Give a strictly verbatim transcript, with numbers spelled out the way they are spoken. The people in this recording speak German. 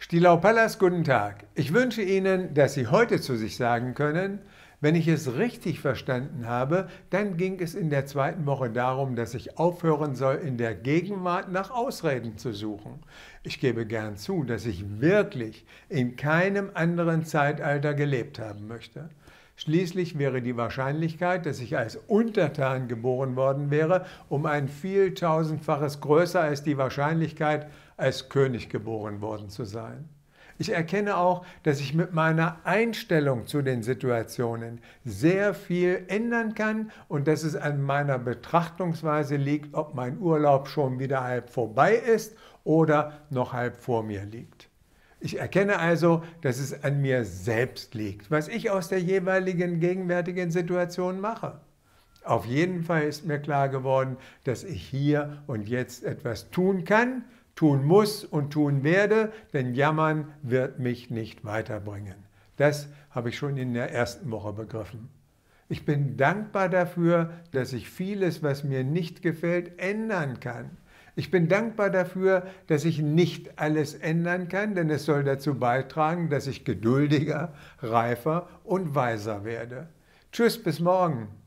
Stilau Pallas, guten Tag. Ich wünsche Ihnen, dass Sie heute zu sich sagen können: Wenn ich es richtig verstanden habe, dann ging es in der zweiten Woche darum, dass ich aufhören soll, in der Gegenwart nach Ausreden zu suchen. Ich gebe gern zu, dass ich wirklich in keinem anderen Zeitalter gelebt haben möchte. Schließlich wäre die Wahrscheinlichkeit, dass ich als Untertan geboren worden wäre, um ein Vieltausendfaches größer als die Wahrscheinlichkeit, als König geboren worden zu sein. Ich erkenne auch, dass ich mit meiner Einstellung zu den Situationen sehr viel ändern kann und dass es an meiner Betrachtungsweise liegt, ob mein Urlaub schon wieder halb vorbei ist oder noch halb vor mir liegt. Ich erkenne also, dass es an mir selbst liegt, was ich aus der jeweiligen gegenwärtigen Situation mache. Auf jeden Fall ist mir klar geworden, dass ich hier und jetzt etwas tun kann, tun muss und tun werde, denn Jammern wird mich nicht weiterbringen. Das habe ich schon in der ersten Woche begriffen. Ich bin dankbar dafür, dass ich vieles, was mir nicht gefällt, ändern kann. Ich bin dankbar dafür, dass ich nicht alles ändern kann, denn es soll dazu beitragen, dass ich geduldiger, reifer und weiser werde. Tschüss, bis morgen.